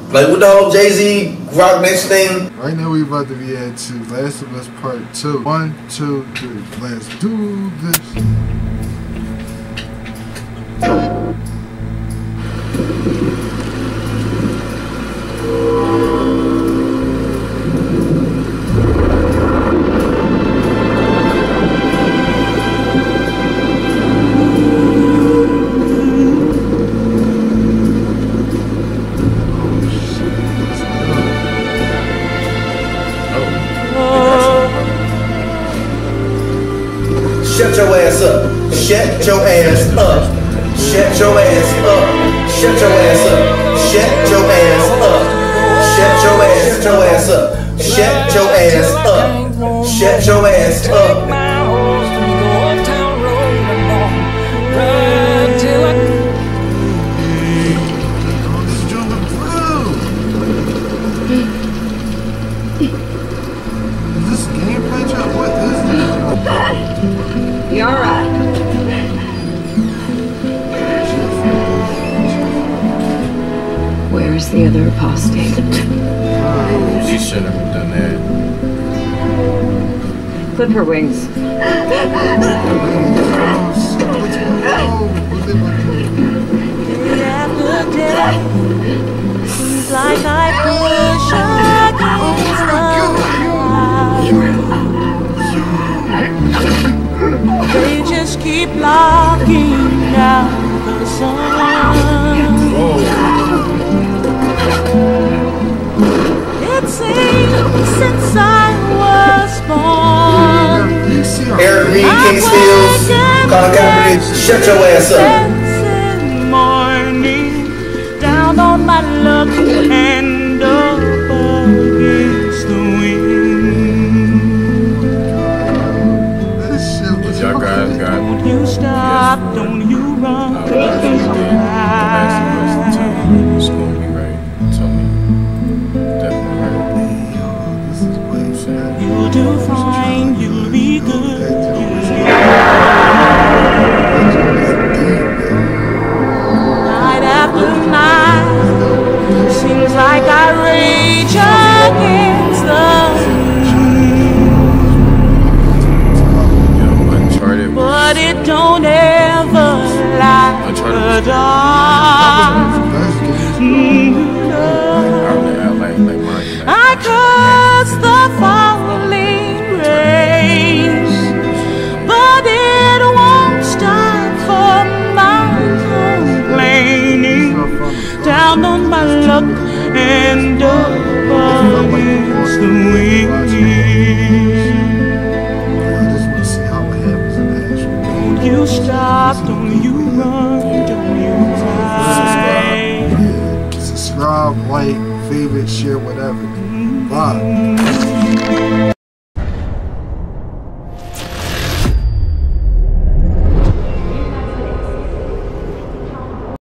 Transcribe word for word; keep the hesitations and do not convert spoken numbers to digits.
Like with the whole Jay-Z Rock Next thing. Right now we about to be at two. Last of Us Part Two. One, two, three. Let's do this. Shut your ass up. Shut your ass up. Shut your ass up. Shut your ass up. Shut your ass up. Shut your ass, your ass up. Shut your ass up. Shut your ass up. Is this gameplay jump? What is this? You alright? Where's the other apostate? She shouldn't have done that. Clip her wings. Seems like I push against the wall. They just keep locking out the sun. It seems since I was born, Eric Reed, King Steels, Colin Kaepernick, shut your ass up. morning, down on my luck and up against the wind. Y'all guys got. Don't you stop, don't you run. Uh, it's gonna be right. Tell me. Definitely right. You'll do fine, you'll be good. Night after night, seems like I rage against the Uncharted, but it don't ever light the dark. I curse the falling rain, but it won't stop for my complaining. Down on my luck and up against the wind. Don't you stop, don't you run, don't you hide. Subscribe, like, favorite, share, whatever. Bye.